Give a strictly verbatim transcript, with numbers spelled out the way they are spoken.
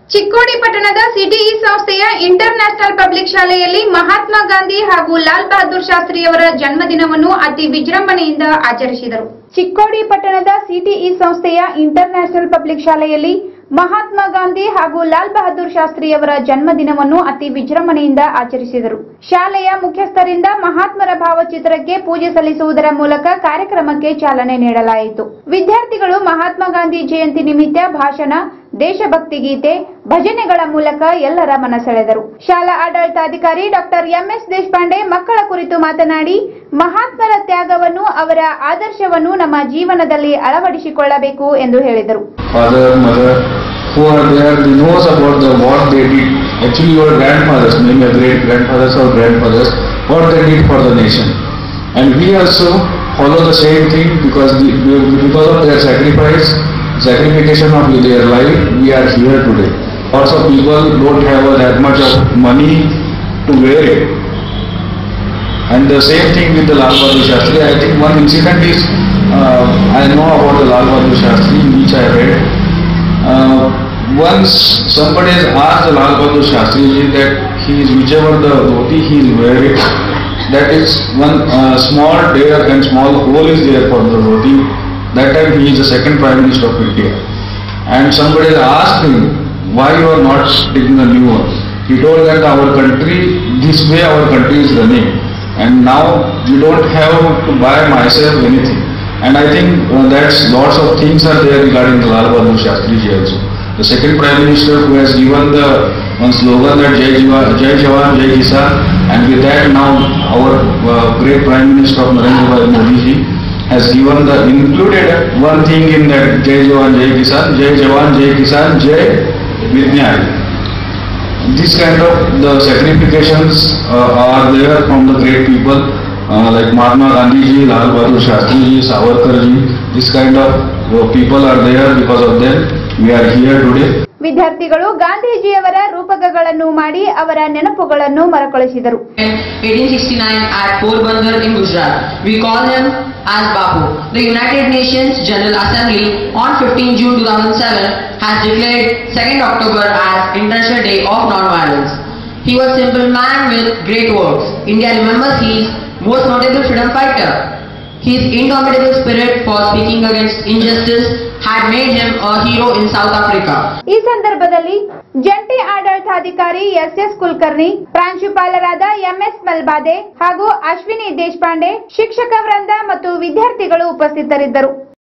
ಚಿಕ್ಕೋಡಿ ಪಟ್ಟಣದ ಸಿಟಿಇ ಸಂಸ್ಥೆಯ inter national public ಶಾಲೆಯಲ್ಲಿ ಮಹಾತ್ಮ ಗಾಂಧಿ ಹಾಗೂ ಲಾಲ್ ಬಹದ್ದೂರ್ ಶಾಸ್ತ್ರಿಯವರ ಜನ್ಮದಿನವನ್ನು ಅತಿ ವಿಜೃಂಭಣೆಯಿಂದ ಆಚರಿಸಿದರು. ಚಿಕ್ಕೋಡಿ ಪಟ್ಟಣದ ಸಿಟಿಇ ಸಂಸ್ಥೆಯ ಇಂಟರ್ ನ್ಯಾಷನಲ್ ಪಬ್ಲಿಕ್ ಶಾಲೆಯಲ್ಲಿ ಮಹಾತ್ಮ ಗಾಂಧಿ ಹಾಗೂ ಲಾಲ್ ಬಹದ್ದೂರ್ ಶಾಸ್ತ್ರಿಯವರ ಜನ್ಮದಿನವನ್ನು ಅತಿ ವಿಜೃಂಭಣೆಯಿಂದ ಆಚರಿಸಿದರು. ಶಾಲೆಯ ಮುಖ್ಯಸ್ಥರಿಂದ ಮಹಾತ್ಮರ ಭಾವಚಿತ್ರಕ್ಕೆ ಪೂಜೆ ಸಲ್ಲಿಸುವುದರ ಮೂಲಕ ಕಾರ್ಯಕ್ರಮಕ್ಕೆ ಚಾಲನೆ ನೀಡಲಾಯಿತು. ವಿದ್ಯಾರ್ಥಿಗಳು ಮಹಾತ್ಮ ಗಾಂಧಿ ಜಯಂತಿ ನಿಮಿತ್ತ ಭಾಷಣ, ದೇಶಭಕ್ತಿ ಗೀತೆ, ಭಜನೆಗಳ ಮೂಲಕ ಎಲ್ಲರ ಮನ ಸೆಳೆದರು. ಶಾಲಾ ಆಡಳಿತಾಧಿಕಾರಿ ಡಾಕ್ಟರ್ ಎಂಎಸ್ ದೇಶಪಾಂಡೆ ಮಕ್ಕಳ ಕುರಿತು ಮಾತನಾಡಿ, ಮಹಾತ್ಮರ ತ್ಯಾಗವನ್ನು, ಅವರ ಆದರ್ಶವನ್ನು ನಮ್ಮ ಜೀವನದಲ್ಲಿ ಅಳವಡಿಸಿಕೊಳ್ಳಬೇಕು ಎಂದು ಹೇಳಿದರು. Who are there, they knows about the what they did. Actually, your grandfathers, maybe your great grandfathers or grandfathers, what they did for the nation. And we also follow the same thing because the, because of their sacrifice, sacrification of their life, we are here today. Lots of people don't have that much of money to wear it. And the same thing with the Lal Bahadur Shastri. I think one incident is, uh, I know about the Lal Bahadur Shastri, which I read. Uh, once somebody has asked the Lal Bahadur Shastri that he is whichever the dhoti he is wearing, that is one uh, small tear and small hole is there for the dhoti. That time he is the second Prime Minister of India. And somebody has asked him, why you are not taking a new one? He told that our country, this way our country is running. And now you don't have to buy myself anything. And I think uh, that's lots of things are there regarding the Lal Bahadur Shastri ji also. The second Prime Minister who has given the one slogan that Jai Jawan, Jai Jawan, Jai Kisan, and with that now our uh, great Prime Minister of Narendra Modi ji has given the included one thing in that Jai Jawan, Jai Kisan, Jai Jawan, Jai Kisan, Jai Vidnyay. This kind of the sacrifications uh, are there from the great people. Uh, like Mahatma Gandhi ji, Lal Bahadur Shastri ji, Savarkar ji, this kind of uh, people are there. Because of them we are here today. ವಿದ್ಯಾರ್ಥಿಗಳು ಗಾಂಧೀಜಿಯವರ ರೂಪಕಗಳನ್ನು ಮಾಡಿ ಅವರ ನೆನಪುಗಳನ್ನು ಮರುಕಳಿಸಿದರು. eighteen sixty-nine at Porbandar in Gujarat, we call him as Bapu. The United Nations General Assembly on fifteenth June two thousand seven has declared second October as International Day of Non-Violence. He was a simple man with great works. India remembers his most notable freedom fighter. His indomitable spirit for speaking against injustice had made him a hero in South Africa. ಈ ಸಂದರ್ಭದಲ್ಲಿ ಜಂಟಿ ಆಡಳಿತಾಧಿಕಾರಿ S S Kulkarni, ಪ್ರಾಂಶುಪಾಲರಾದ MS ಮಲ್ಬಾದೆ ಹಾಗೂ ಅಶ್ವಿನಿ ದೇಶಪಾಂಡೆ, ಶಿಕ್ಷಕ ವೃಂದ ಮತ್ತು ವಿದ್ಯಾರ್ಥಿಗಳು ಉಪಸ್ಥಿತರಿದ್ದರು.